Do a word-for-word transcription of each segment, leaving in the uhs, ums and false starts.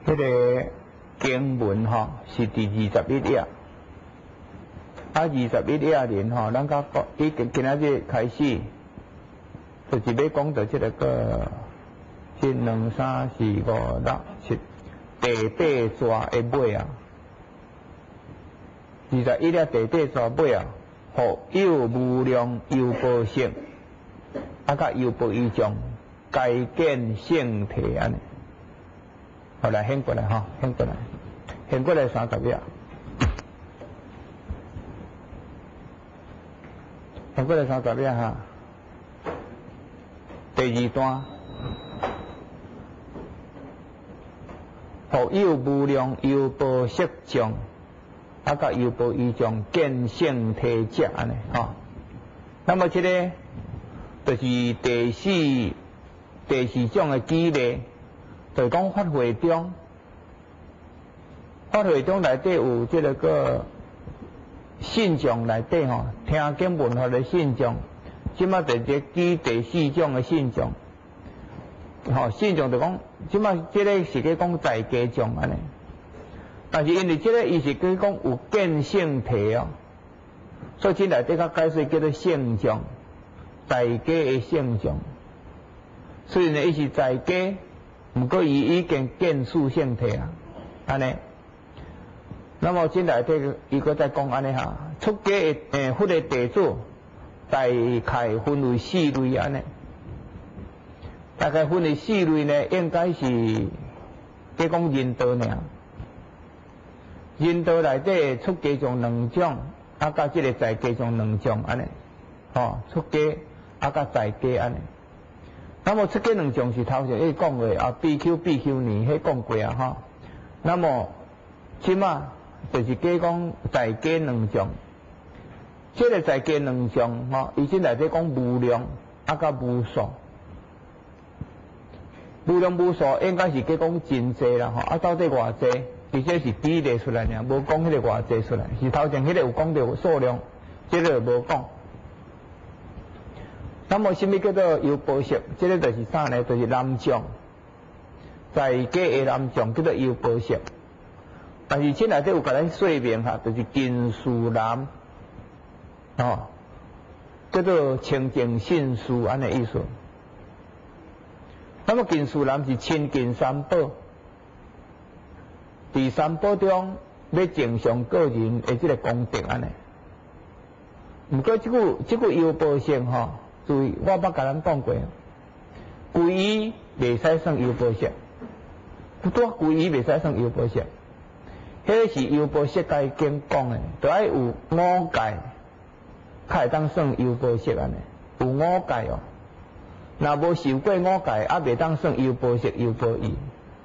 迄个经文吼是第二十一页，啊二十一页连吼，咱甲讲，伊今今仔日开始，就是要讲到即个个一两三四五六七第八抓的尾啊，二十一页第八抓尾啊，互有无量有报性，啊甲有报异种，该见性体安尼。好，来掀过来哈，掀过来，掀过来三十页，掀过来三十页哈。第二段，互有无量有报色种，啊甲有报异种见性体者安尼哈。那么这个就是第四第四种的基例。就是讲法会中，法会中内底有即个个信众内底吼，听经文学的信众，即马就即举第四种的信众，吼信众就讲，即马即个是去讲在家众安尼，但是因为即个伊是去讲有见性体哦，所以即内底较解释叫做性众，在家的性众，虽然呢伊是在家。毋过伊已经见属性体啊，安尼。那么即内底伊搁再讲安尼哈，出家诶诶，佛的地主大概分为四类安尼。大概分为四类呢，应该是计讲人道尔。人道内底出家众两种，啊，甲即个在家众两种安尼。吼，出家啊，甲在家安尼。那么出家两种是头前伊讲过啊 ，B Q B Q 年迄讲过啊哈。那么即马就是假讲在家两种，即、这个在家两种吼，伊即内底讲无量啊甲无数，无量无数应该是假讲真济啦吼，啊到底偌济？而且是比例出来尔，无讲迄个偌济出来，是头前迄个有讲到数量，即、这个无讲。那么什么叫做有报色？这个就是啥呢？就是男众，在家的男众叫做有报色。但是这内底有甲咱说明哈，就是近事男，哦，叫做清净信事安尼意思。那么近事男是亲近三宝，第三宝中要正常个人的这个功德安尼。毋过这句这句有报性吼。注意，我捌甲咱讲过，皈依袂使算有报色，不多皈依袂使算有报色，迄是有报色该经讲的，就爱有五戒，才会当算有报色安尼，有五戒哦。若无受过五戒，啊袂当算有报色有报义，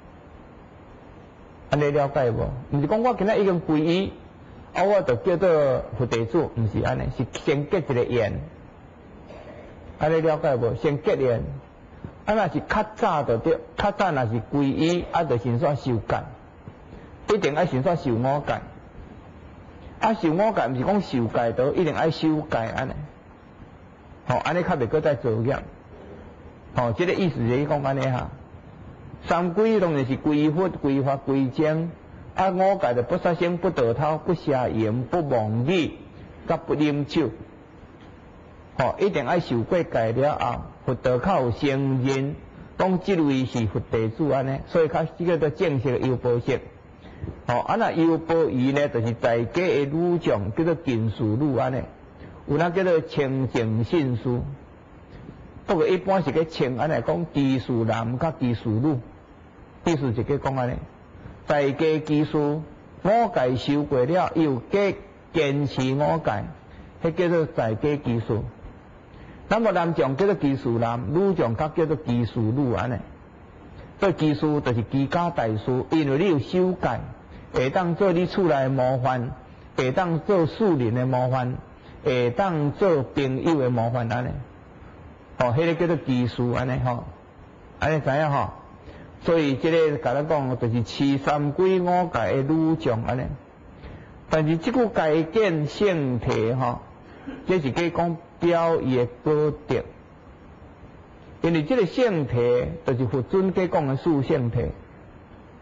安尼了解无？毋是讲我今仔已经皈依，啊我就叫做佛地主，毋是安尼，是先结一个缘。安尼了解无？先结缘，啊，若是较早就对，较早若是皈依，啊，就先煞受戒，一定爱先煞受五戒。啊，受五戒毋是讲受戒到一定爱修戒安尼，吼、哦，安尼较袂搁再造业。吼、哦，即、這个意思就是讲安尼哈。三皈当然是皈佛、皈法、皈僧，啊，五戒就不杀生、不盗偷、不邪淫、不妄语、甲不饮酒。吼、哦，一定爱受过戒了后，佛道较有承认，讲即位是佛地主安尼，所以较即个做正式的有报色。吼、哦，啊那有报义呢，就是在家的女众叫做近事女安尼，有那叫做清净信事。不过一般是个清安尼讲奇事男甲奇事女，意思是个讲安尼，在家奇事五戒受过了，又加坚持五戒，迄叫做在家奇事。那么男众叫做奇事男，女众较叫做奇事女安尼。所以奇事就是居家大事，因为你有守戒，会当做你厝内模范，会当做树林的模范，会当做朋友的模范安尼。哦，迄、那个叫做奇事安尼吼，安尼知影吼。所以这个甲咱讲，就是持三皈五戒的女众安尼。但是这句戒见性体吼，这是计讲。表伊的高德，因为这个性体就是佛尊给讲的属性体，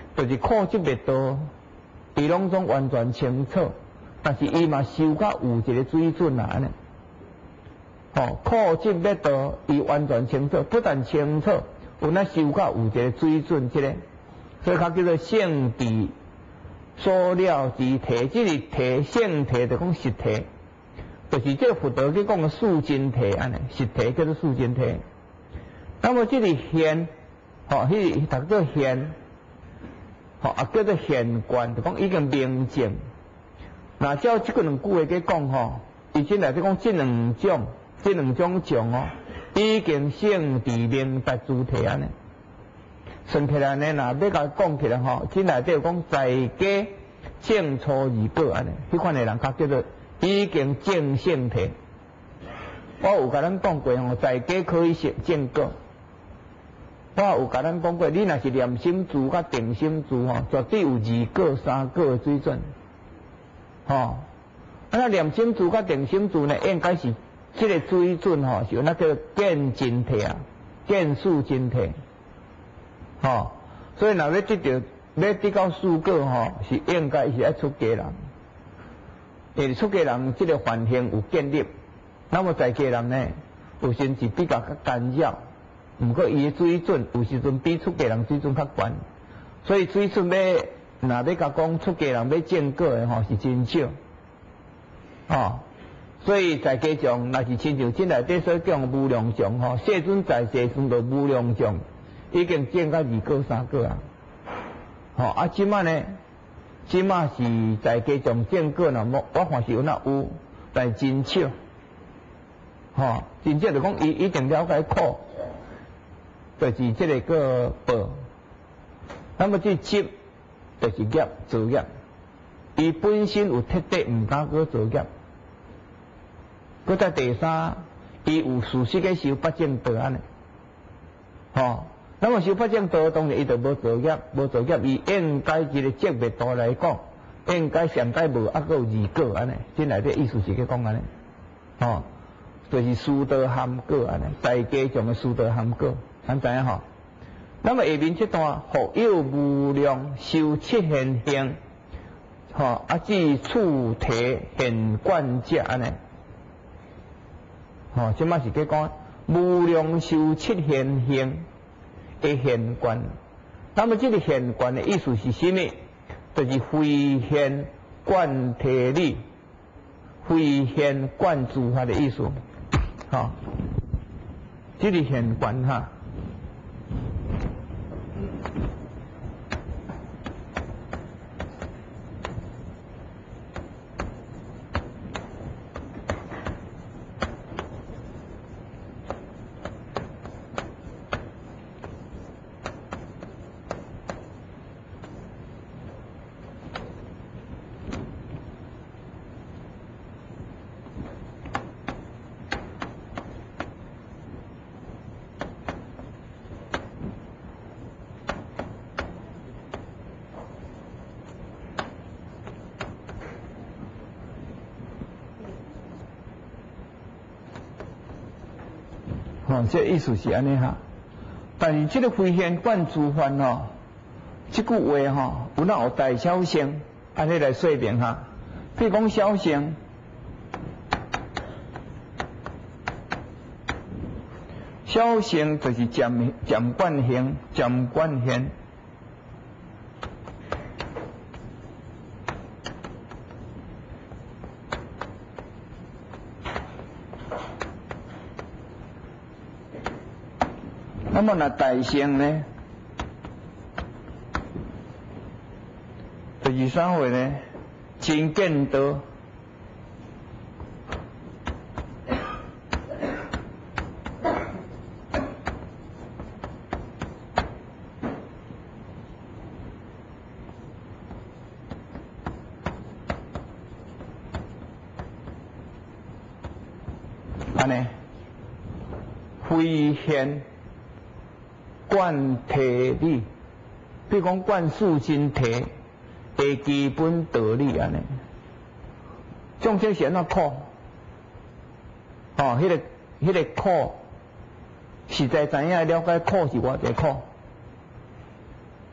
就是苦集灭道，伊拢总完全清楚，但是伊嘛修甲有一个水准啊安尼。吼，苦集灭道，伊完全清楚，不但清楚，有那修甲有一个水准，即个，所以它叫做圣谛所了之体，即个体圣体就讲实体，就是这个佛陀去讲的素真体安尼，实体叫做素真体。那么这个现，吼，迄读做现，吼啊叫做现观，就讲已经明证。那照即个两句话去讲吼，伊即内底讲这两种，这两种种哦，已经圣谛明达主体安尼。算起来呢，若要甲讲起来吼，即内底有讲在家正初二果安尼，迄款的人较叫做已经证圣体。我有甲咱讲过吼，在家可以成正果。我有甲咱讲过，你若是念心珠甲定心珠吼，绝对有二果、三果的水准。吼、哦，啊那念心珠甲定心珠呢，应该是即个水准吼，是有那叫见真体啊，见素真体。吼、哦，所以若要得到要得到四果吼，是应该是爱出家人。因为出家人即个环境有建立，那么在家人呢，有时是比较较干扰。毋过伊的水准有时阵比出家人水准较悬，所以水准要若要甲讲出家人要正果的吼是真少，哦，所以在家众若是亲像即内底所讲无量众吼，世尊在世尊就无量众，已经证到二果三果啊，吼、哦、啊即摆呢，即摆是在家众正果呢，我我看是有那有，但真少，吼、哦，真少就讲伊一定了解苦。就是这个个报，那么这积就是业造业，伊本身有特地唔敢去造业。搁在第三，伊有事实嘅修八正道安尼，吼。那么修八正道当然伊就无造业，无造业伊应该一个积灭道来讲，应该上该无啊个有二果安尼，这内底意思是去讲安尼，吼，就是殊道含果安尼，在家中嘅殊道含果。咱知影吼，那么下面这段复有无量修七现行，吼啊至处体现观者安尼，吼，即摆是去讲无量修七现行的现观。那么这个现观的意思是什么？就是非现观体理，非现观诸法的意思，吼，这个现观哈。哦，这意思是安尼哈，但是这个非现观诸法吼，这句话吼，有哪有大小乘，安尼来说明哈。譬如讲小乘，小乘就是渐渐观行，渐观现。那么那大乘呢，就是啥货呢？真见道，安尼非现观体理，比如讲观素真体的基本道理安尼，种这是安怎苦？哦，迄、那个迄、那个苦，实在知影了解苦是偌济苦。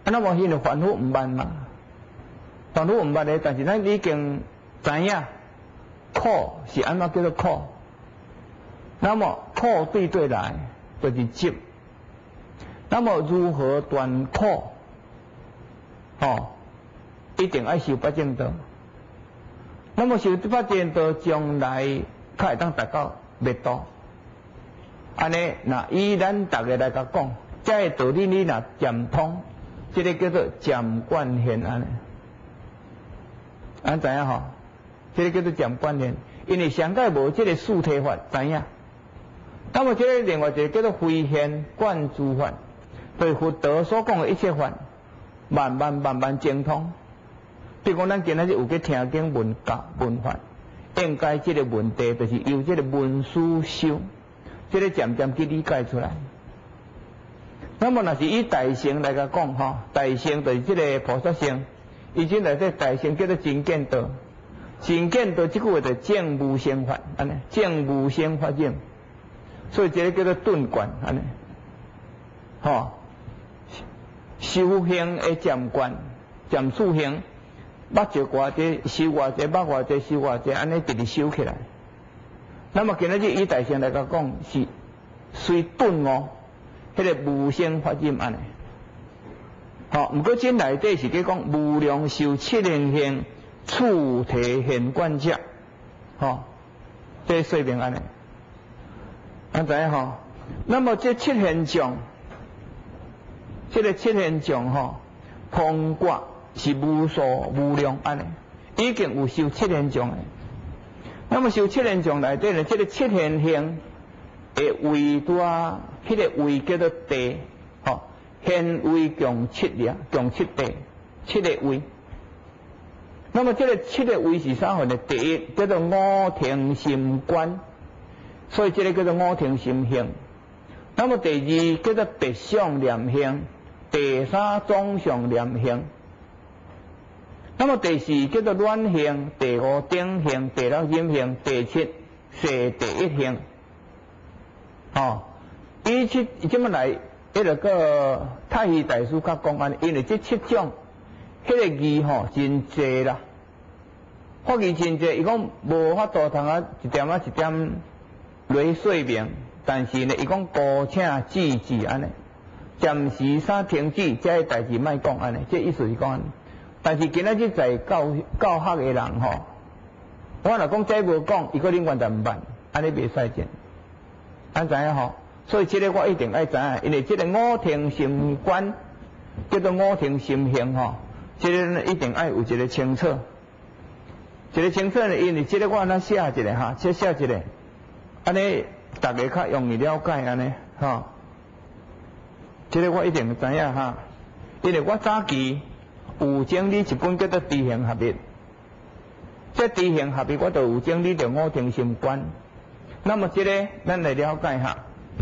啊，那么现在反复唔捌嘛，反复唔捌咧，但是咱已经知影苦是安怎叫做苦。那么苦对对来就是集。那么如何断苦？哦，一定要修八正道。那么修八正道，将来才会当达到灭度。安尼，那以咱大家来甲讲，这个道理你若渐通，这个叫做渐观现安尼。安知影吼？这个叫做渐观现，因为上界无这个四体法，知影？那么这个另外一个叫做非现观诸法。对佛陀所讲的一切法，慢慢慢慢精通。比如讲，咱今仔日有去听经闻教闻法，应该这个问题就是由这个文思修，这个渐渐去理解出来。那么，若是以大乘来甲讲吼，大乘就是这个菩萨乘，以前来说大乘叫做真见道，真见道这句话就正无生法，安尼正无生法境，所以这个叫做顿观，安尼，吼。修行的渐观，渐次行，捌一偌济，修偌济，捌偌济，修偌济，安尼直直修起来。那么今仔日以大乘来甲讲，是随顿哦，迄、那个无生法忍安尼。好，毋过真内底是去讲无量寿七灵性，处体现观者，吼，这说明安尼。安知影吼？那么这七现象。这个七现象吼，空卦是无数无量安尼，已经有修七现象的。那么修七现象内底呢，这个七现象的位多，迄个位叫做地，吼，现位共七俩，共七地，七个位。那么这个七个位是啥货呢？第一叫做五庭心观，所以这个叫做五庭心性。那么第二叫做别相念性。第三总相念性，那么第四叫做卵性，第五顶性，第六阴性，第七是第一性。哦，以七这么来，迄个个太虚大师较讲安，因为这七种，迄、那个字吼真济啦，法字真济，伊讲无法度通啊一点啊一点来说明，但是呢，伊讲姑且记记安尼。暂时三停止，这个代志莫讲安尼，这意思是讲，但是今仔日在教教学的人吼，我若讲这无讲，伊可能完全唔捌，安尼袂使见，安知影吼？所以这个我一定爱知影，因为这个五庭心观叫做五庭心性吼，这个呢一定爱有一个清楚，一个清楚呢，因为这个我咱写一个哈，先写一个，安尼大家较容易了解安尼吼。这个我一定知影哈，因为我早期有整理一本叫做《知行合一》，这《知行合一》我就有整理着五庭心观。那么这个咱来了解下，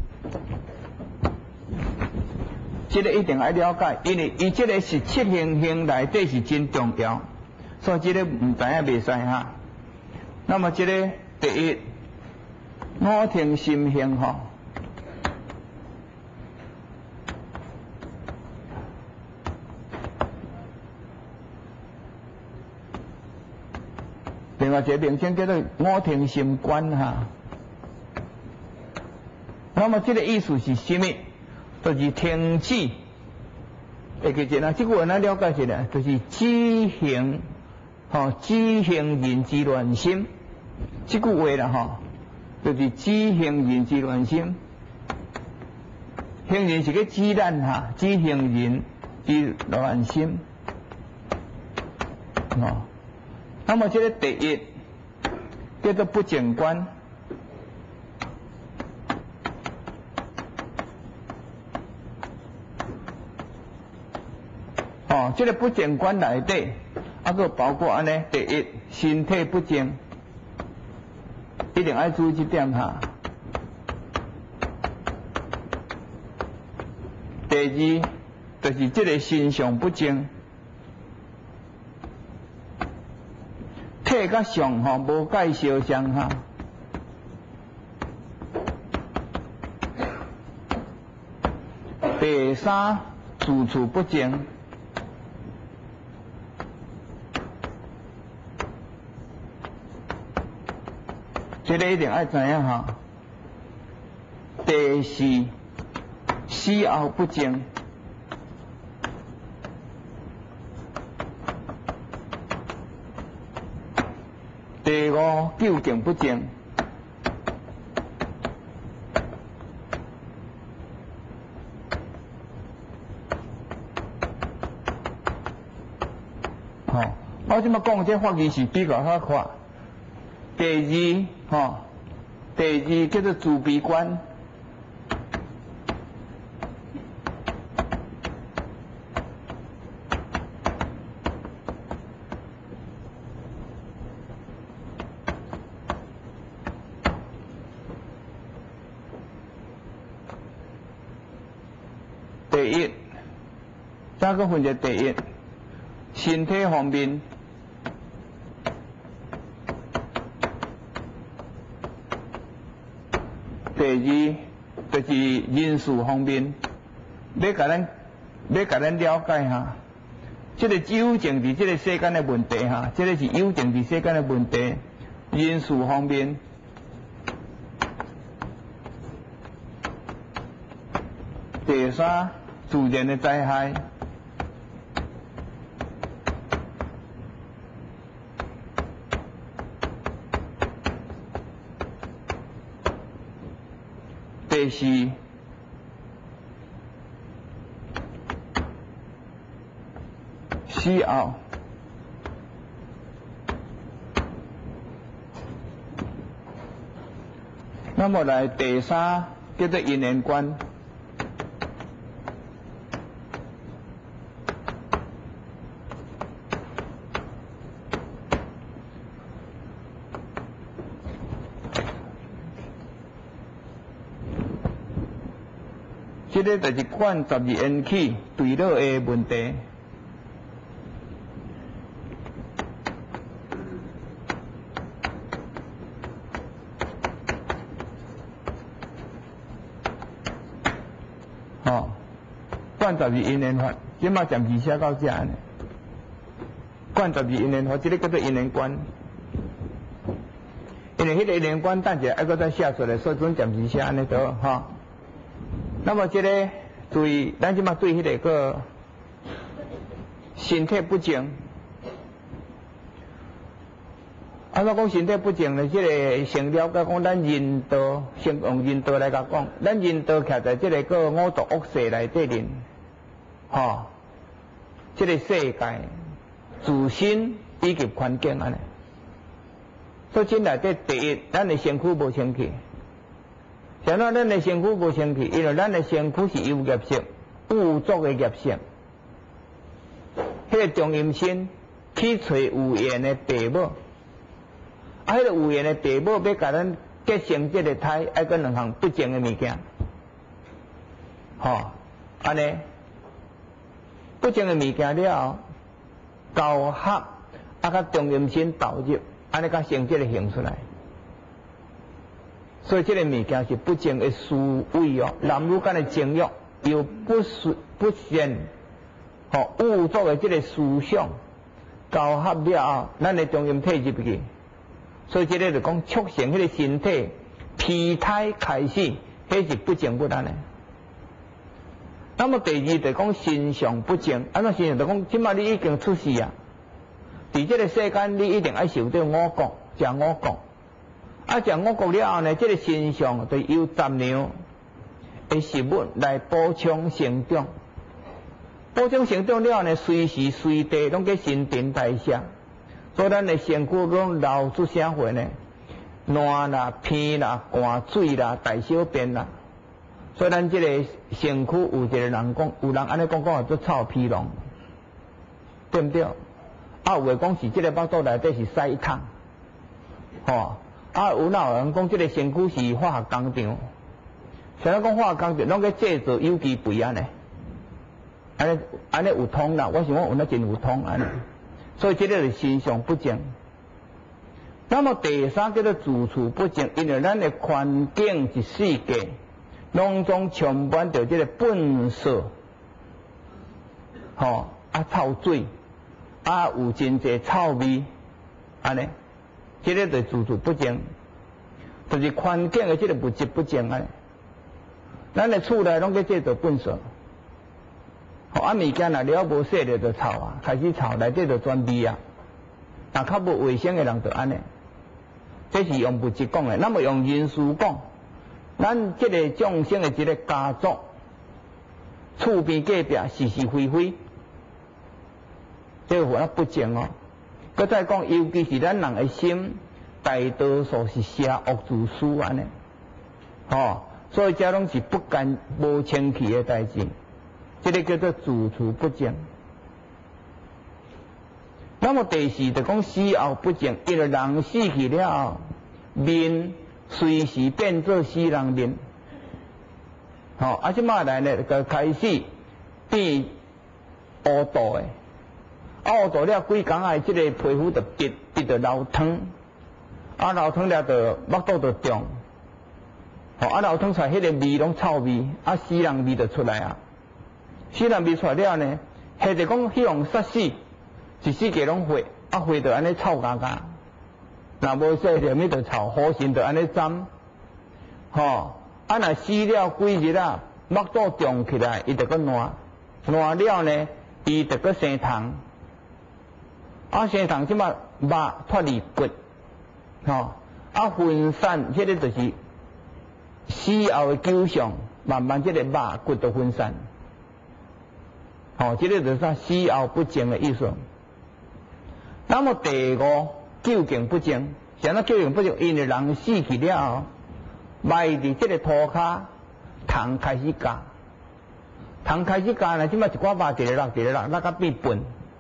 这个一定要了解，因为伊这个是七行行内底是真重要，所以这个唔知影袂使哈。那么这个第一五庭心性吼。另外一个名称叫做五庭心观哈。那么这个意思是什么？就是停止。会记一下，这句话咱了解一下，就是知行，吼、哦，知行人之乱心。这句话啦，吼，就是知行人之乱心。行人是个知咱哈，知行人之乱心。哦。那么这个第一叫做不净观，哦，这个不净观内底，啊个包括安尼，第一身体不净，一定要注意这点哈。第二就是这个心相不净。体甲相吼无解相相哈，第三处处不净， 这个一定爱知影哈。第四，死后不净。第五，究竟不净。吼、哦，我即马讲这法义是比较较快。第二，吼、哦，第二叫做自闭观。第一，再个分一第一，身体方面，第二就是人事方面，要甲咱要甲咱了解哈，这个有情伫这个世间的问题哈，这个是有情伫世间的问题，人事方面。第三，自然的灾害。第四，死后。那么来第三叫做因缘观。这个就是管十二缘起对落的问题。哦，管十二因缘法，即马暂时写到这呢。管十二因缘法，这个叫做因缘观。因为迄个因缘观，等下还搁再写出来，所以准暂时写安尼得哈。那么这个对，咱即马对迄个个身体不净，安怎讲身体不净呢？这个先了解讲，咱人道，先用人道来甲讲，咱人道徛在这个个五毒恶世内底面，吼、哦，这个世界自身以及环境安尼，所以这内底第一，咱的身躯无清气。像咱咱的身躯无清气，因为咱的身躯是有业性，污浊的业性。迄个中阴身去找有缘的父母，啊，迄个有缘的父母要甲咱结成这个胎，爱搁两项不净的物件，吼，安尼不净的物件了，交合啊，甲中阴身投入，安尼甲成这个形出来。所以这个物件是不净的思维哦，男女间的情欲又不顺不善，吼污浊的这个思想交合了后，咱的中阴体入去，所以这个就讲促成迄个身体胚胎开始，迄是不净不单的。那么第二就讲身上不净，安怎身上就讲，即马你已经出世啊，伫这个世间你一定爱受到五穀，食五穀。啊，食五穀了后呢，这个身上就有杂粮的食物来补充成长，补充成长了后呢，随时随地拢给新陈代谢，所以咱的身躯拢流出啥货呢？烂啦、偏啦、汗水啦、大小便啦，所以咱这个身躯有一个人讲，有人安尼讲讲做臭皮囊，对不对？啊，有的讲是这个腹肚内底是屎桶，吼。啊，有哪有人讲这个身躯是化学工厂？像咱讲化学工厂，拢去制造有机肥安尼，安尼安尼有通啦。我想讲有那真有通安尼，所以这个是身上不净。那么第三叫做自处不净，因为咱的环境一世界，拢总充满着这个粪扫，吼啊臭水，啊有真侪臭味，安尼。这个就自处不净。 就是环境的这个物质不正啊。咱的厝内拢在制造粪扫，吼啊物件若了无洗了就臭啊，开始臭，内底就全味啊。若较无卫生的人就安尼，这是用物质讲的。那么用因素讲，咱这个众生的这个家族，厝边隔壁是是非非，这个话不正哦。搁再讲，尤其是咱人的心，大多数是邪恶自私安尼，吼。所以这拢是不干无清气的代志，这个叫做自处不正。那么第四就讲死后不正，因为人死去了后，面随时变做死人面。吼、哦，啊，即马来呢就开始变乌道的，啊乌道了几工啊，即个皮肤就变变着流汤，啊流汤了就腹肚就重。吼、哦，啊，流汤出来，迄个味拢臭味，啊，死人味就出来啊。死人味出来了呢，或者讲迄种杀死，一世界拢火，啊，火就安尼臭嘎嘎。若无洗着，咪就臭，好心就安尼沾。吼、哦，啊，若死了几日啊，腹肚重起来，伊就搁烂，烂了呢，伊就搁生虫。啊，生虫即马肉脱离骨，吼、哦，啊，分散，迄、那个就是。死后的九相，慢慢这个肉骨都分散，哦，这个就是啥死后不正的意思。那么第五究竟不正，啥究竟不正？因为人死去了后，埋伫这个土骹，虫开始夹，虫开始夹呢，即摆一寡肉一个落一个落，落甲变笨。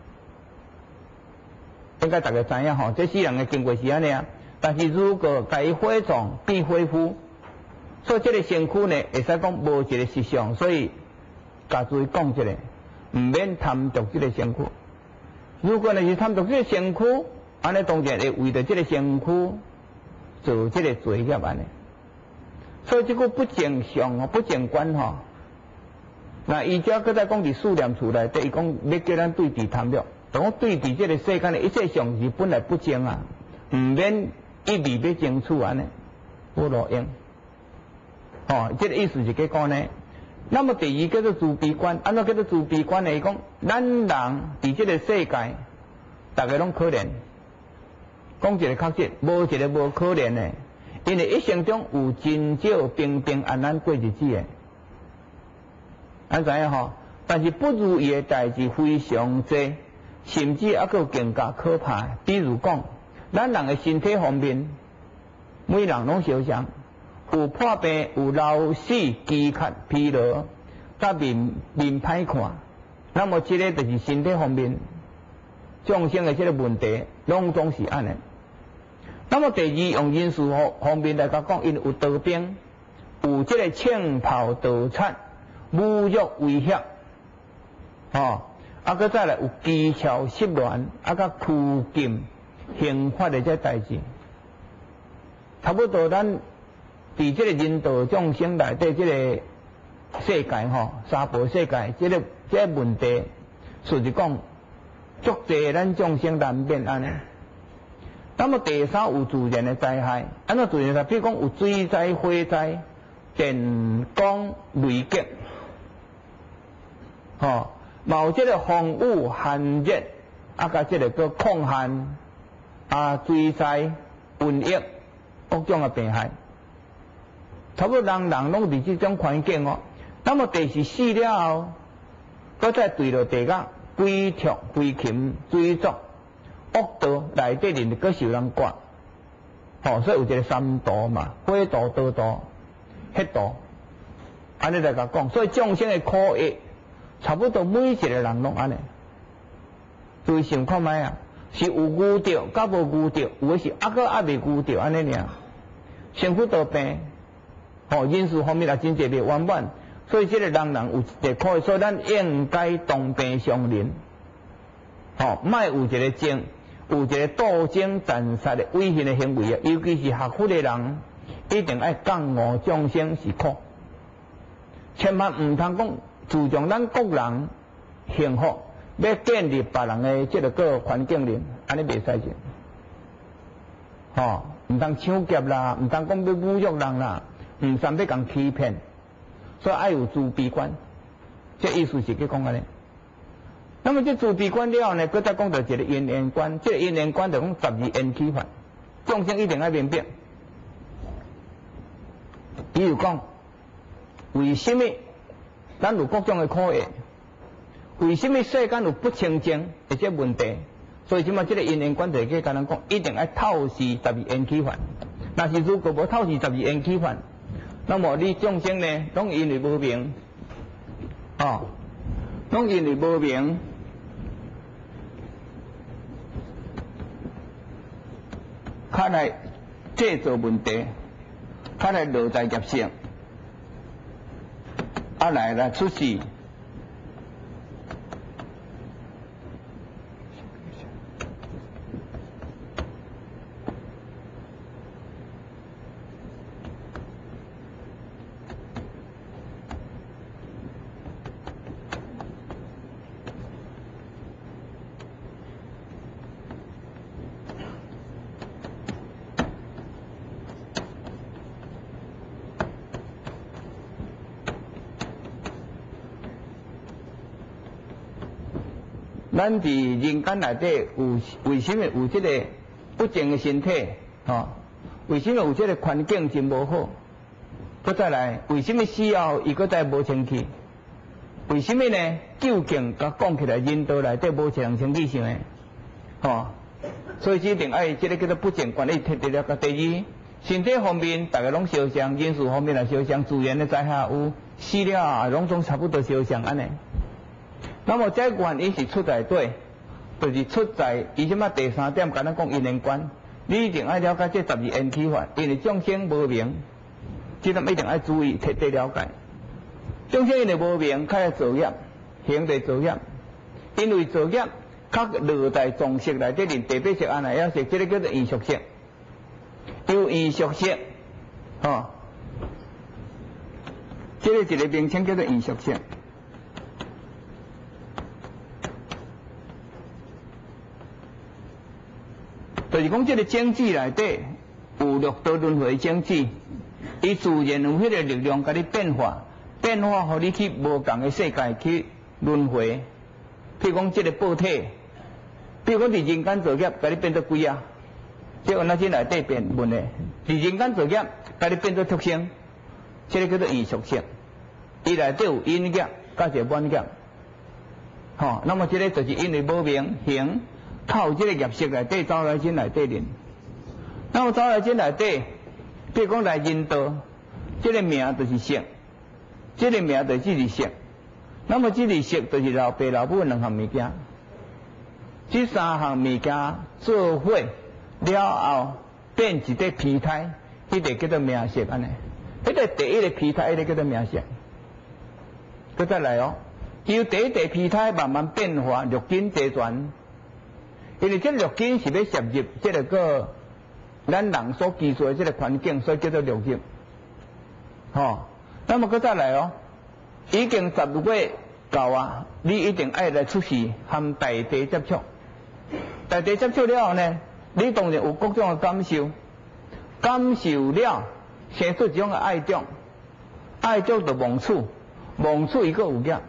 应该大家知影吼，这死人的经过是安尼啊。但是如果甲伊火葬变恢复。所以这个身躯呢，会使讲无一个实相，所以家注意讲一下，唔免贪图这个身躯。如果呢是贪图这个身躯，安尼当然会为着这个身躯做这个罪业安尼。所以这个不正常哦，不正观吼。那伊遮搁再讲伫数念处内底，伊讲要叫咱对治贪欲，就讲对治这个世间的一切相事本来不正啊，唔免一味要争取安尼，不路用。哦，这个意思是去讲呢。那么第二叫做自闭观，安怎叫做自闭观呢？伊讲咱人伫这个世界，大家拢可怜。讲一个确实，无一个无可怜的，因为一生中有真少平平安安过日子的，安知影吼？但是不如意的代志非常多，甚至还佫更加可怕。比如讲，咱人的身体方面，每人拢相像。有破病，有老死、饥渴、疲劳，甲面面歹看。那么这个就是身体方面众生的这个问题，拢总是安尼。那么第二用因素方面来讲，因有刀兵，有这个枪炮盗贼、侮辱威胁，哦，啊，佮再来有技巧失乱，啊，佮拘禁、刑罚的这代志，差不多咱。伫这个人道众生内底，这个世界吼，娑婆世界，这个这个问题，实际讲，足济咱众生难免安尼。那么第三有自然的灾害，安怎自然灾？比如讲有水灾、火灾、电光雷击，吼，嘛有这个风雨寒热，啊，甲这个叫抗旱啊，水灾、瘟疫，各种的病害。差不多人人拢伫这种环境哦。那么第四死了后，搁再对落地甲鬼畜、飞禽、水族、恶道内底人搁受人刮，吼、哦，所以有一个三毒嘛，火毒、刀毒、血毒，安尼来甲讲。所以众生的苦役，差不多每一个人拢安尼。注意想看觅啊，是有遇着，甲无遇着，有诶是抑搁抑未遇着安尼尔，身躯多病。哦，因素方面也真侪袂圆满，所以这个人人有一个苦，所以咱应该同病相怜。哦，莫有一个争，有一个斗争、残杀的危险的行为啊！尤其是学佛的人，一定要降恶众生是苦，千万唔通讲注重咱个人幸福，要建立别人的这个个环境里，安尼袂使做。哦， 毋通抢劫啦，毋通讲要侮辱人啦，毋通要共欺骗，所以爱有自闭观。这意思是去讲安尼。那么这自闭观了后呢，佮再讲到一个因缘观，这个因缘观就讲十二缘起法，众生一定要明白。比如讲，为什么咱有各种的苦业？为什么世间有不清净的这问题？所以即马这个因缘观就去甲咱讲，一定要透视十二缘起法。若是如果无透视十二缘起法，那么你众生呢，拢因为无明，哦，拢因为无明，较来制造问题，较来落在业性，啊来来出事。咱伫人间内底有为什么有这个不净的身体？哦，为什么有这个环境真无好？搁再来，为什么死后伊搁再无清气？为什么呢？究竟甲讲起来，人道内底无一人清气上的，哦，所以一定爱这个叫做不净管理彻底了解。第二，身体方面大家拢相像，人事方面也相像，自然的灾害有死了拢总差不多相像安尼。那么这原因是出在对，就是出在伊即马第三点，甲咱讲因缘观，你一定要了解这十二缘起法，因为众生无明，这点一定要注意彻底了解。众生因为无明，较要造业，行在造业，因为造业较落在种色内底，连第八色、阿赖耶识，这个叫做异熟色，有异熟色，哦，这个一个名称叫做异熟色。就是讲，这个经济内底有六道轮回经济，伊自然有迄个力量，甲你变化，变化，互你去无共的世界去轮回。譬如讲，这个报体，比如讲伫人间造业，甲你变做鬼啊，这个那这内底变问的，伫人间造业，甲你变做畜生，这个叫做异熟性。伊内底有阴业，甲一个满业，吼、哦，那么这个就是因为无明行。靠这个业色内底走来进内底练，那么走来进内底，比如讲来人道，这个名就是色，这个名就是色，那么这个色就是老爸老母两项物件，这三项物件做伙了后变一个皮胎，迄个叫做名色安尼，迄个第一个皮胎，迄个叫做名色。佮再来哦，由第一个皮胎慢慢变化，六根齐全。因为这六根是要摄入这个个咱人所居住的这个环境，所以叫做六入。吼、哦，那么佮再来哦，已经十二月到啊，你一定爱来出世和大地接触。大地接触了后呢，你当然有各种的感受，感受了生出一种的爱中，爱中就忘处，忘处伊个有业。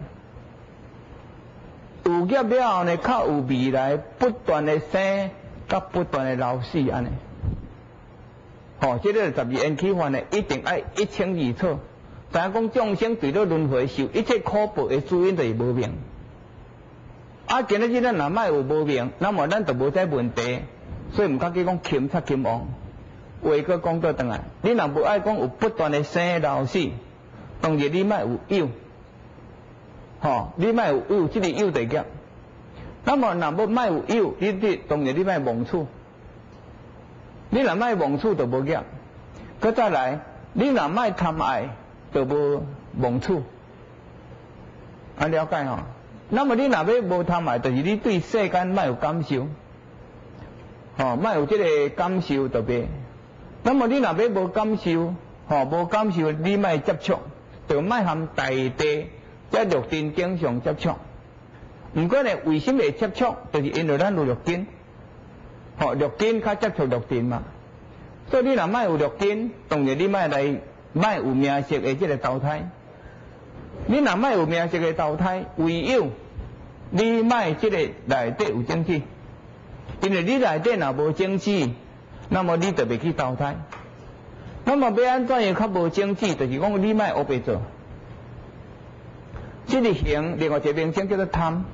有业了后呢，较有未来，不断的生，甲不断的老死安尼。吼、哦，这个十二缘起法呢，一定要一清二楚。知影讲众生对了轮回受一切苦报的主因就是无明。啊，今日咱若莫有无明，那么咱就无这问题。所以毋敢去讲轻出轻往。话佫讲倒转来，你若无爱讲有不断的生老死，当然你莫有有。吼、哦，你莫有有，即、这个有地业。那么若无莫有有，你你当然你莫忘处。你若莫忘处就无业。佮再来，你若莫贪爱，就无忘处。啊，了解吼、哦？那么你若要无贪爱，就是你对世间莫有感受，吼、哦，莫有即个感受特别。那么你若要无感受，吼、哦，无感受，你莫接触，就莫含大地。在六根经上接触，毋过呢，为什么会接触？就是因为咱有六根，吼、哦，六根较接触六根嘛。 所以你若卖有六根，当然你卖来卖有名色的这个投胎。你若卖有名色的投胎，唯有你卖这个内底有精气，因为你内底若无精气，那么你就袂去投胎。那么要安怎样较无精气？就是讲你卖乌白做。这个形，另外一个名称叫做贪。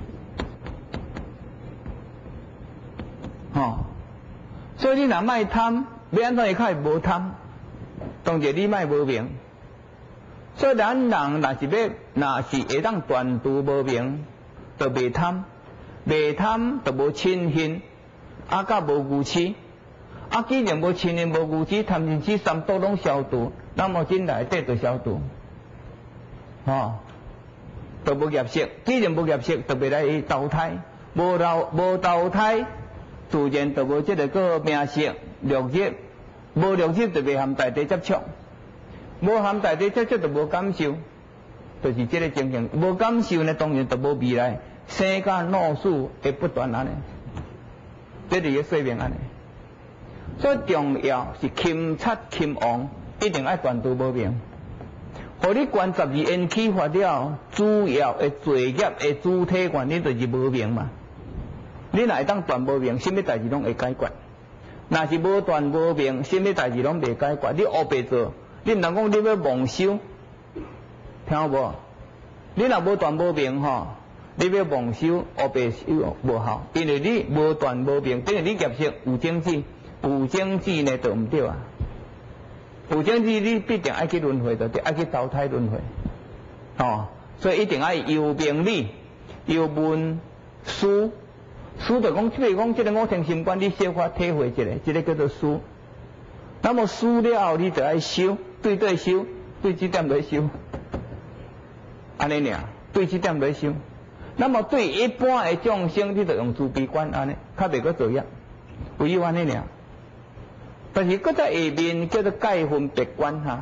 吼、哦，所以你若卖贪，要安怎样较会无贪？当然你卖无明。所以咱人若是要，若是会当断除无明，就袂贪，袂贪就无嗔恨，啊，甲无愚痴。啊，既然无嗔恨、无愚痴、贪嗔痴三毒拢消除，那么真内底就消除，吼、哦，就无业色。既然无业色，就袂来投胎，无投无投胎，自然就无即个个名色、六入，无六入就袂含大地接触，无含大地接触就无感受，就是即个情形。无感受呢，当然就无未来，生甲老死会不断安尼，这是个说明安尼。最重要是钦察钦王，一定要断除无明。互你观十二因启发了，主要的罪业的主体原因就是无明嘛。你若会当断无明，什么代志拢会解决。若是无断无明，什么代志拢袂解决。你黑白做，你毋通讲你要妄修，听有无？你若无断无明吼，你要妄修黑白修无效，因为你无断无明，等于你业色有精气。有精气呢，就唔对啊！有精气，你必定爱去轮回，就对，爱去投胎轮回，哦，所以一定爱由明理，由文书，书就讲，譬如讲，这个五听心观，你小可体会一下，这个叫做书。那么书了后，你就爱修，对对修，对这点来修，安尼尔，对这点来修。那么对一般的众生，你就用慈悲观安尼，较袂个作业，唯有安尼尔。但是搁在下面叫做界分别观哈，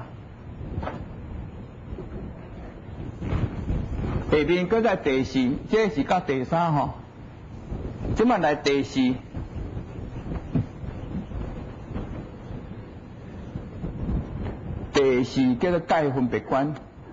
下面搁在第四，这是到第三吼，即摆来第四，第四叫做界分别观。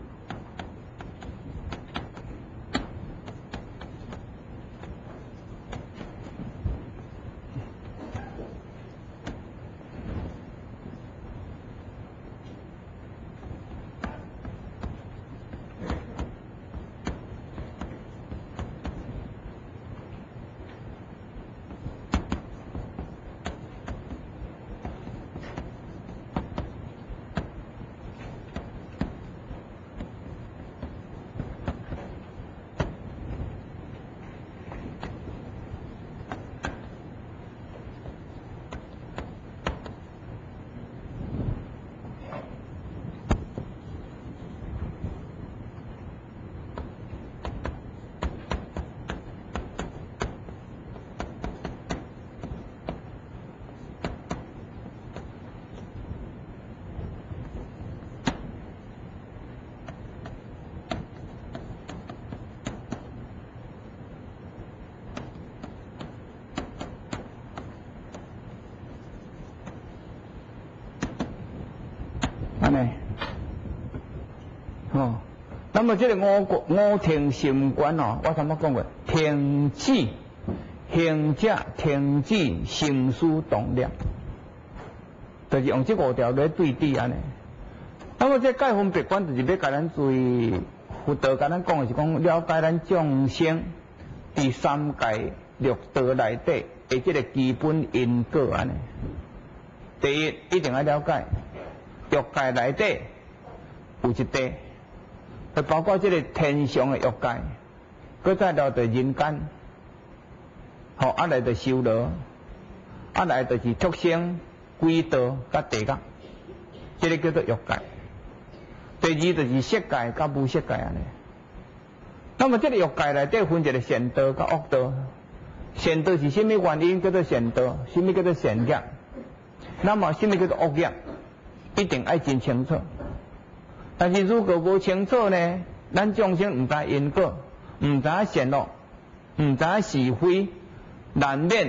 安尼，哦，那么这个五五听心观哦，我头先讲过，停止行者停止心思动念，就是用这五条来对治安尼。那么这界分别观就是要甲咱注意，佛道甲咱讲的是讲了解咱众生第三界六道内底的这个基本因果安尼。第一，一定要了解。欲界内底有一地，就包括这个天上的欲界，搁再到就人间，好，啊来就修罗，啊来就是畜生、鬼道甲地狱，这个叫做欲界。第二就是色界甲无色界安尼。那么这个欲界内底分一个善道甲恶道，善道是什么原因叫做善道？什么叫做善业？那么什么叫做恶业？一定爱真清楚，但是如果无清楚呢，咱众生唔知因果，唔知善恶，唔知是非，难免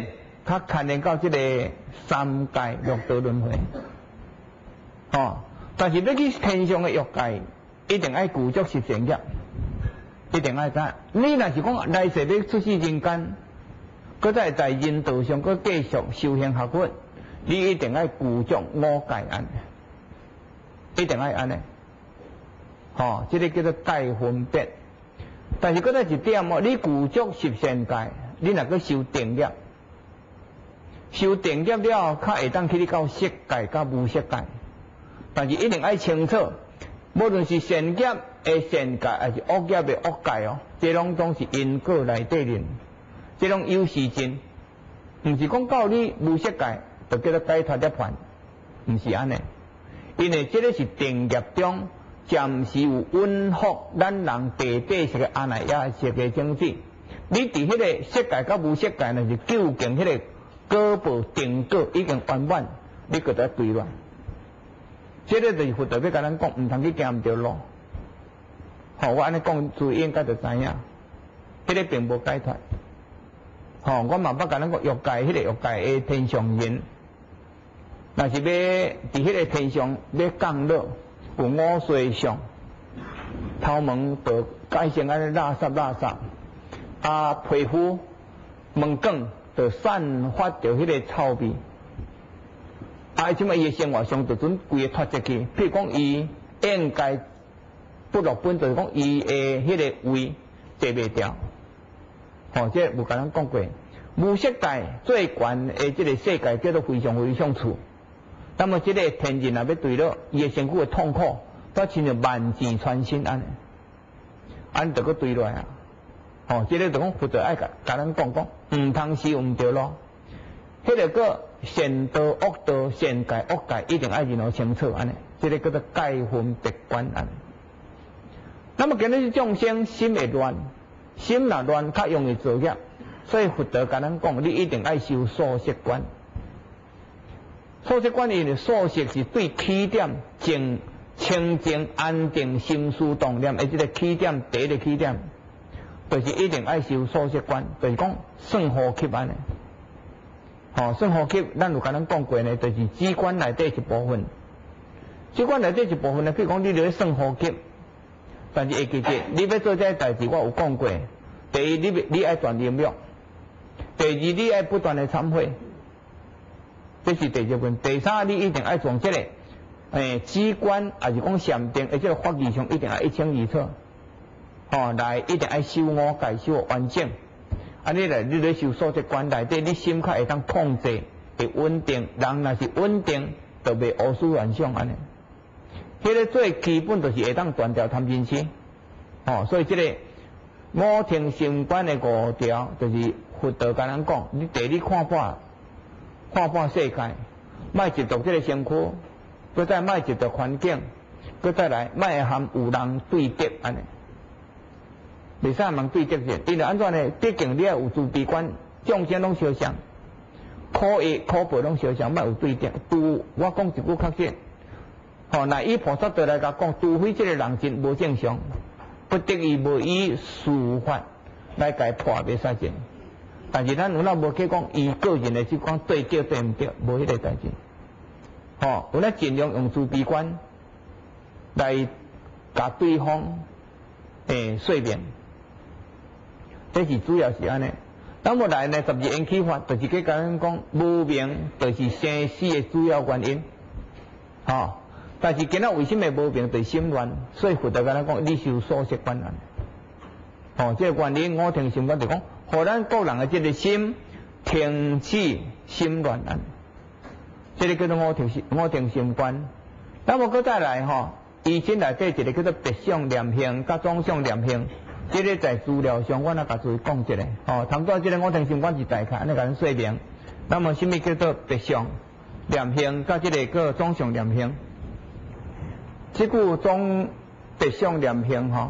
较牵连到即个三界六道轮回，吼。但是要去天上的欲界，一定爱具足十善业，一定爱知。你若是讲来世要出世人间，搁再在人道上搁继续修行学佛，你一定爱具足五戒安，一定爱安尼。吼，即、这个叫做戒分别。但是搁再一点哦，你具足十善戒，你若搁修定业，修定业了，较会当去你到色界、甲无色界。但是一定爱清楚，无论是善业的善界，还是恶业的恶界哦，这拢总是因果内底人，这种有时尽，毋是讲到你无色界就叫做解脱涅槃，毋是安尼。因为这个是定业中暂时有允福咱人地底式个阿赖耶式个种子。你伫迄个色界甲无色界，若是究竟迄个果报定果已经圆满，你搁在对乱。这个就是佛陀要甲咱讲，毋通去行毋着路。吼，我安尼讲，注意应该就知影，迄个并无解脱。吼，我嘛捌甲咱讲，欲界迄个欲界的天上人，若是要伫迄个天上要降落，有五衰相，头毛就改成安尼垃圾垃圾，啊，皮肤毛管就散发着迄个臭味。啊！即摆伊诶生活上就准规个脱节去，譬如讲伊应该不落本，就是讲伊诶迄个胃坐袂掉。吼，这有甲咱讲过，无色界最悬诶即个世界叫做非常非常处。那么即个天人若要对了，伊诶身躯会痛苦，则亲像万箭穿心安尼，安就搁对落啊。吼，即个就讲佛陀爱甲甲咱讲讲，毋通修毋着咯。迄个个善道、恶道、善界、恶界，一定爱认好清楚安尼，这个叫做界分别观安尼。那么今日众生心会乱，心若乱，较容易造业，所以佛陀甲咱讲，你一定爱修数息观。数息观因为数息是对起点静、清净、安定、心思动念，而这个起点第一个起点，就是一定爱修数息观，就是讲算呼吸安尼。吼、哦，算呼吸，咱有甲咱讲过呢，就是机关内底一部分。机关内底一部分呢，譬如讲你咧算呼吸，但是会记记，你要做这代志，我有讲过。第一，你你爱断音乐；第二，你爱不断的忏悔，这是第二部分。第三，你一定爱从这个诶机关，还是讲禅定，而且个法义上一定爱一清二楚。吼、哦，来一定爱修五戒，修完整。安尼来，你咧修数息观内底，你心较会当控制，会稳定。人若是稳定，就袂胡思乱想安尼。迄个最基本就是会当断掉贪嗔痴。哦，所以这个五听心观的五条，就是佛陀甲咱讲，你第你看破，看破世界，莫执着这个身躯，搁再莫执着环境，搁再来莫含有人对敌安尼。袂使人对敌者，因为安怎呢？毕竟你要有自闭观，众生拢相像，苦益苦报拢相像，莫有对敌。除我讲一句确实，吼，那以菩萨道来甲讲，除非这个人真无正常，不得已无以事法来甲破袂使尽。但是咱有那无去讲，伊个人的去讲对对对毋对，无迄个代志。吼，有咱尽量用自闭观来甲对方诶说明。这是主要是安尼，那么来呢，十二缘起法就是去甲咱讲，无明就是生死的主要原因，吼、哦。但是今仔为什么无明？就是心乱，所以佛陀甲咱讲，你修数息观案，吼、哦，这个原因五停心观就讲，互咱个人的这个心停止心乱案，这个叫做五停心五停心观。那么搁再来吼，以前内底一个叫做别相念性，甲总相念性。这个在资料上，我来甲诸位讲一下，哦，差不多这个五停心观是大概安尼甲咱说明。那么什么叫做别相念性，甲这个个总相念性？这句总别相念性吼，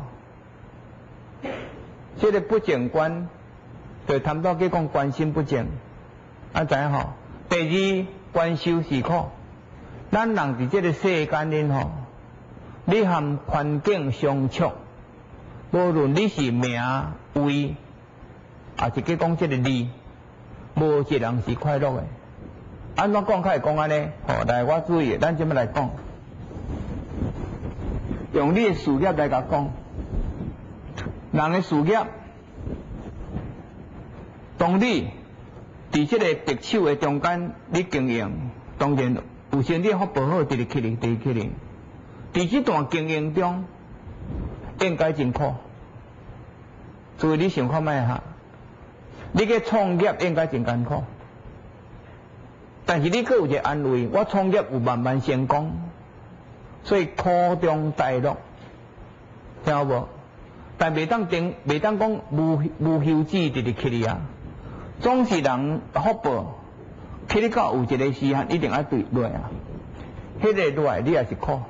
这个不净观，就谈到去讲观心不净，啊知影吼？第二，观修是苦，咱人伫这个世间里吼，你和环境相处。无论你是名位，也是去讲这个利， 无一个人是快乐的。安怎讲？较会讲安尼？吼，来，我注意，咱即摆来讲，用你的事业来甲讲，人的事业，当你伫即个敌手的中间，你经营，当然有时你福报好，直直起哩，直直起哩。伫即段经营中，应该真苦。所以你想看卖下，你嘅创业应该真艰苦。但是你阁有一个安慰，我创业有慢慢成功，所以苦中带乐，听有无？但袂当定，袂当讲无无休止直直起哩啊。总是人福报，起哩到有一个时限，一定要对落啊。迄个落来你也是苦。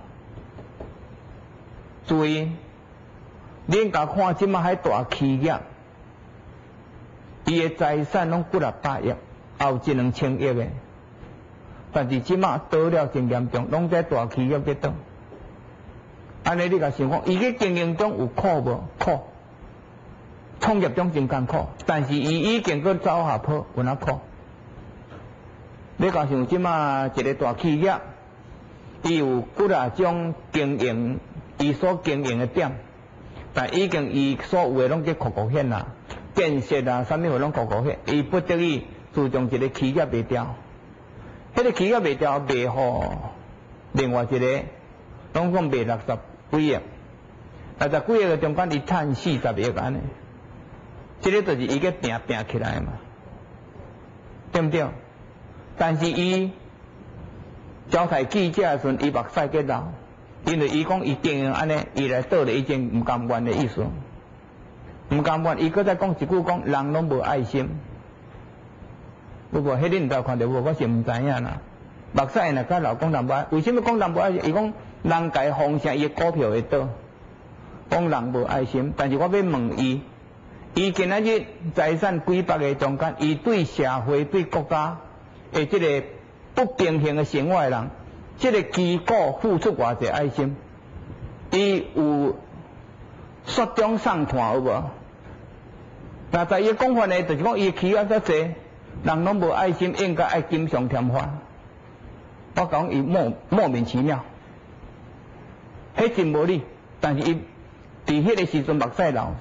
注意，恁甲看即马迄大企业，伊的财产拢几啊百亿，也有一两千亿的。但是即马倒了真严重，拢在大企业在倒。安尼你甲想讲，伊个经营中有苦无？苦。创业中真艰苦，但是伊已经搁走下坡，有哪苦？你甲想即马一个大企业，伊有几啊种经营。伊所经营的点，但已经伊所有的拢叫酷酷险啦，建设啊，啥物货拢酷酷险，伊不得已注重一个企业卖掉，迄、那个企业卖掉卖互另外一个，拢讲卖六十几亿，六十几亿的中间伊趁四十亿安尼，这个就是伊个拼拼起来嘛，对不对？但是伊招待记者的时阵，伊目屎结流。因为伊讲伊经营安尼，伊来倒咧已经毋甘愿的意思，毋甘愿。伊搁再讲一句讲，人拢无爱心。不过，迄恁毋知看到无？我是毋知影啦。目屎若甲老公人无爱，为什么讲人无爱心？伊讲人家奉承伊股票会倒，讲人无爱心。但是我要问伊，伊今仔日财产几百个中间，伊对社会、对国家的即个不平衡的生活的人。这个机构付出偌济爱心，伊有雪中送炭有无？那在伊讲法呢，就是讲伊企业遮济，人拢无爱心，应该爱锦上添花。我讲伊莫莫名其妙，迄真无理。但是伊伫迄个时阵目屎流，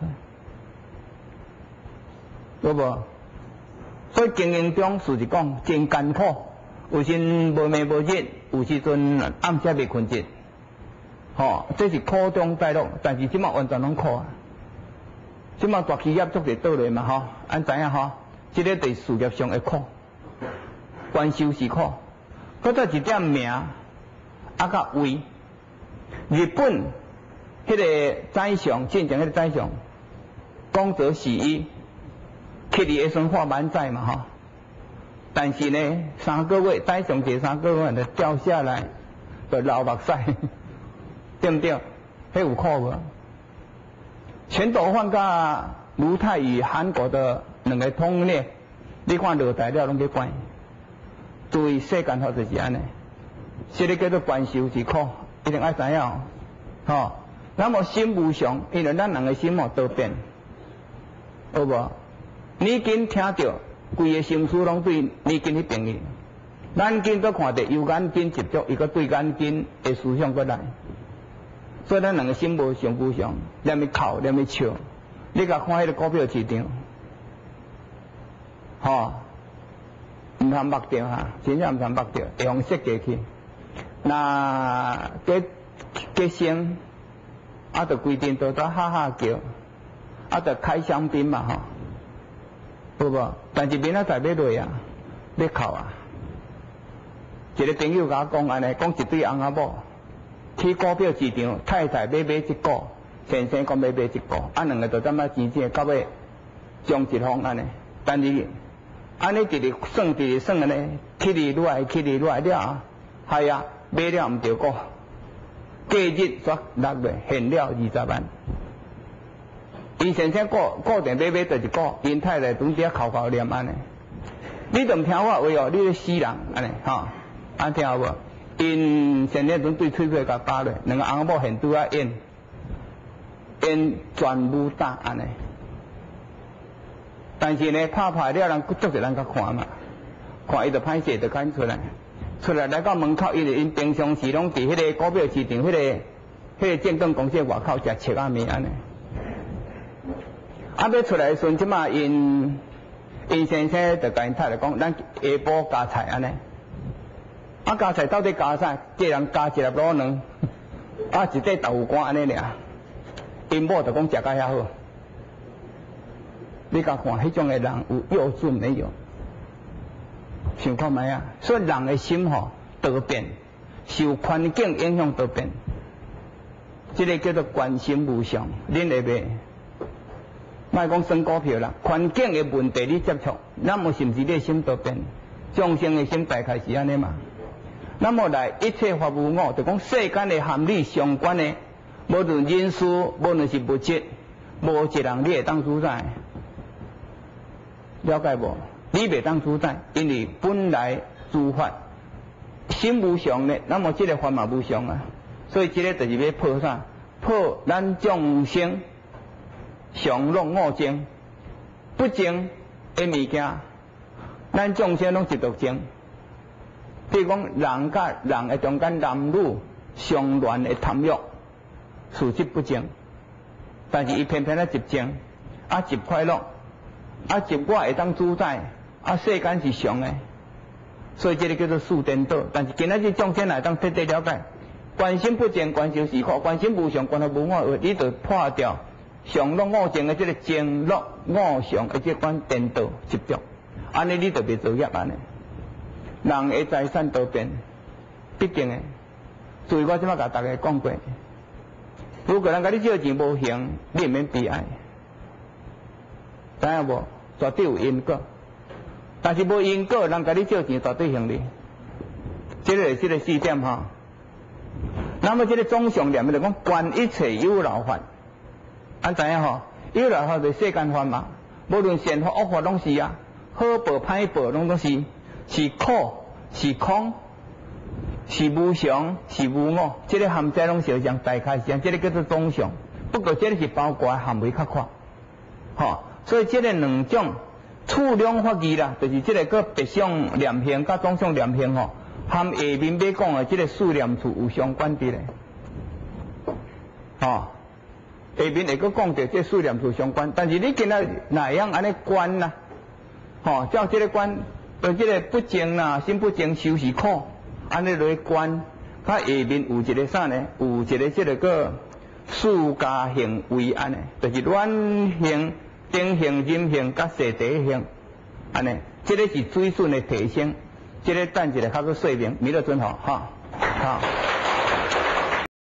有无？所以经营中事实讲真艰苦。有时无暝无日，有时阵暗时袂困觉，吼、哦，这是苦中带乐。但是即马完全拢苦啊！即马大企业做者倒来嘛，吼，咱知影吼，即、这个伫事业上的苦，官收是苦，搁再一点名，啊甲位。日本迄个宰相，进前迄个宰相，宫泽喜一，去伫下顺化满载嘛，吼。但是呢，三个月再上这三个月就掉下来，就流目屎，对不对？迄有苦无？全斗焕甲卢泰与韩国的两个统领，你看落台了拢去关，对世间法就是安尼，这个叫做官修之苦，一定爱知影哦。吼，那么心无常，因为咱人的心哦多变，有无？你今听到。规个心思拢对你跟迄边去，眼睛都看到有眼睛执着，伊个对眼睛的思想过来，所以咱两个心无常无常，连咪哭连咪笑，你甲看迄个股票市场，吼，毋通目掉哈，真正毋通目掉，会用设计去，那结结生，啊，就规定都在哈哈叫，啊，就开香槟嘛吼。有无？但是明仔载要落啊，要哭啊！一个朋友甲我讲安尼，讲一对翁仔某去股票市场，太太要买一股，先生讲要买一股，啊两个就这么钱钱，到尾将一方安尼。但是安尼一直算，一直算安尼，起哩落来，起哩落来了，系啊，买了毋着股，隔日煞落落现了二十万。伊先生固固定买买就是股，因太太拄只哭哭念安尼。你都毋听我话哦，你咧死人安尼吼，安听有无？因先生拄对喙皮甲扒落，两个翁某现拄啊演，演全武打安尼。 但是呢，拍拍了人足侪人甲看嘛，看伊就歹势就赶出来，出来来到门口，因为因平常时拢伫迄个股票市场迄、那个迄、那个证券公司外口食切仔面安尼。啊，要出来的时阵，即马因因先生就甲因太太讲，咱下晡加菜安尼。啊，加菜到底加啥？这人加一粒卤卵，啊一块豆腐干安尼尔。因某就讲食甲遐好。你甲看，迄种的人有幼稚没有？想看觅啊？所以人的心吼多变，受环境影响多变。这个叫做观心无常，恁会袂？莫讲算股票啦，环境的问题你接触，那么是毋是你的心多变？众生的心大概是安尼嘛？那么来一切法无我，就讲世间的含理相关的，无论人事，无论是物质，无一人你会当主宰。了解无？你袂当主宰，因为本来诸法心无常呢，那么这个法嘛无常啊。所以这个就是要破啥？破咱众生常乐我净，不净的物件，咱众生拢一道净。比如讲人甲人的中间男女相恋的贪欲，事实不净，但是伊偏偏咧一净，啊一快乐，啊一我会当主宰，啊世间是常的，所以这个叫做四颠倒。但是今仔日众生来当彻底了解。观心不净，观修是苦；观心无常，观到无我，你就破掉常乐我净的这个净乐我常的这款颠倒执着，安尼你就袂造业安尼。人的财产多变，必定的。所以我即摆甲大家讲过，如果人甲你借钱无还，你免悲哀，知影无？绝对有因果。但是无因果，人甲你借钱绝对还你。这个是这个四点哈。那么这个总上念就讲观一切有漏法，安知影吼？有漏法就是世间法嘛，无论善法恶法拢是啊，好报歹报拢都是，是苦是空是无常是无我，这个含在拢是像大开像，这个叫做总相。不过这个是包括含义较宽，吼，所以这个两种处两法义啦，就是这个个别相念行甲总相念行吼。含下面要讲的这个四念处有相关的咧，吼、哦，下面会阁讲到这四念处相关，但是你今仔哪样安尼观啦，吼、哦，照这个观，对这个不净啦，心不净修是苦，安尼来观，它下面有一个啥呢？有一个这个个四加行为安尼，就是软行、定行、忍行、甲色地行，安尼，这个是水准的提升。这个等一下较佫说明，弥勒尊吼，哈，好。